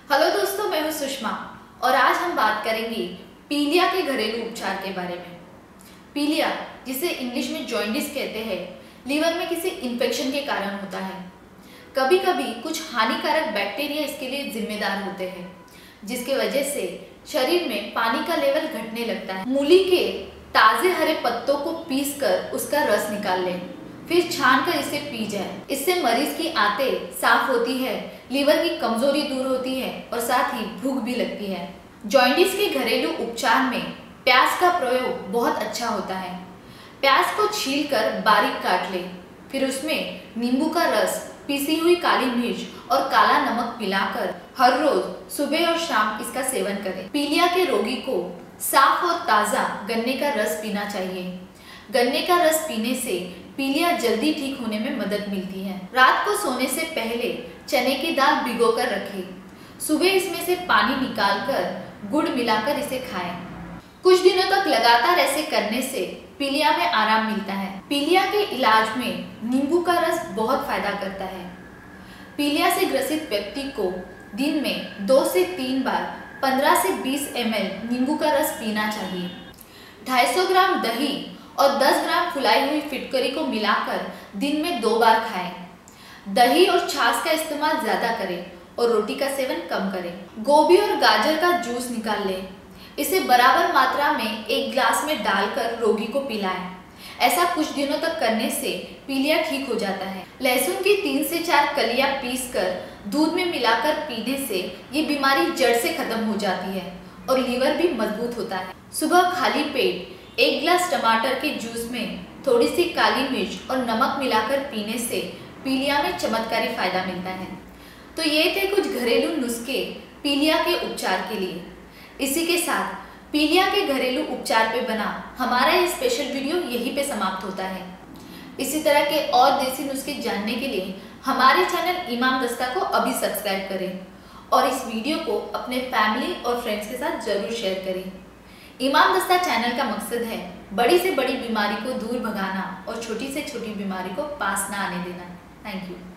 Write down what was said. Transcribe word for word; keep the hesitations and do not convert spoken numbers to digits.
Hello दोस्तों, मैं हूं सुषमा और आज हम बात करेंगे पीलिया के घरेलू उपचार के बारे में। पीलिया, जिसे इंग्लिश में जॉइंडिस कहते हैं, लीवर में किसी इन्फेक्शन के कारण होता है। कभी कभी कुछ हानिकारक बैक्टीरिया इसके लिए जिम्मेदार होते हैं, जिसके वजह से शरीर में पानी का लेवल घटने लगता है। मूली के ताजे हरे पत्तों को पीसकर उसका रस निकाल लें, फिर छान कर इसे पी जाए। इससे मरीज की आंतें साफ होती है, लीवर की कमजोरी दूर होती है और साथ ही भूख भी लगती है। जॉइंडिस के घरेलू उपचार में प्याज का प्रयोग बहुत अच्छा होता है। प्याज को छीलकर बारीक काट लें, फिर उसमें नींबू का रस, पीसी हुई काली मिर्च और काला नमक मिलाकर हर रोज सुबह और शाम इसका सेवन करें। पीलिया के रोगी को साफ और ताज़ा गन्ने का रस पीना चाहिए। गन्ने का रस पीने से पीलिया जल्दी ठीक होने में मदद मिलती है। रात को सोने से पहले चने की दाल भिगोकर रखें। सुबह इसमें से पानी निकालकर गुड़ मिलाकर इसे खाएं। कुछ दिनों तक लगातार ऐसे करने से पीलिया में आराम मिलता है। पीलिया के इलाज में नींबू का रस बहुत फायदा करता है। पीलिया से ग्रसित व्यक्ति को दिन में दो से तीन बार पंद्रह से बीस एम एल नींबू का रस पीना चाहिए। ढाई सौ ग्राम दही और दस ग्राम फुलाई हुई फिटकरी को मिलाकर दिन में दो बार खाएं। दही और छाछ का इस्तेमाल ज्यादा करें और रोटी का सेवन कम करें। गोभी और गाजर का जूस निकाल लें, इसे बराबर मात्रा में एक ग्लास में डालकर रोगी को पिलाएं। ऐसा कुछ दिनों तक करने से पीलिया ठीक हो जाता है। लहसुन की तीन से चार कलियां पीसकर दूध में मिलाकर पीने से ये बीमारी जड़ से खत्म हो जाती है और लीवर भी मजबूत होता है। सुबह खाली पेट एक गिलास टमाटर के जूस में थोड़ी सी काली मिर्च और नमक मिलाकर पीने से पीलिया में चमत्कारी फायदा मिलता है। तो ये थे कुछ घरेलू नुस्खे पीलिया के उपचार के लिए। इसी के साथ पीलिया के घरेलू उपचार पे बना हमारा ये स्पेशल वीडियो यहीं पे समाप्त होता है। इसी तरह के और देसी नुस्खे जानने के लिए हमारे चैनल इमाम दस्ता को अभी सब्सक्राइब करें और इस वीडियो को अपने फैमिली और फ्रेंड्स के साथ जरूर शेयर करें। इमाम दस्ता चैनल का मकसद है बड़ी से बड़ी बीमारी को दूर भगाना और छोटी से छोटी बीमारी को पास ना आने देना। Thank you.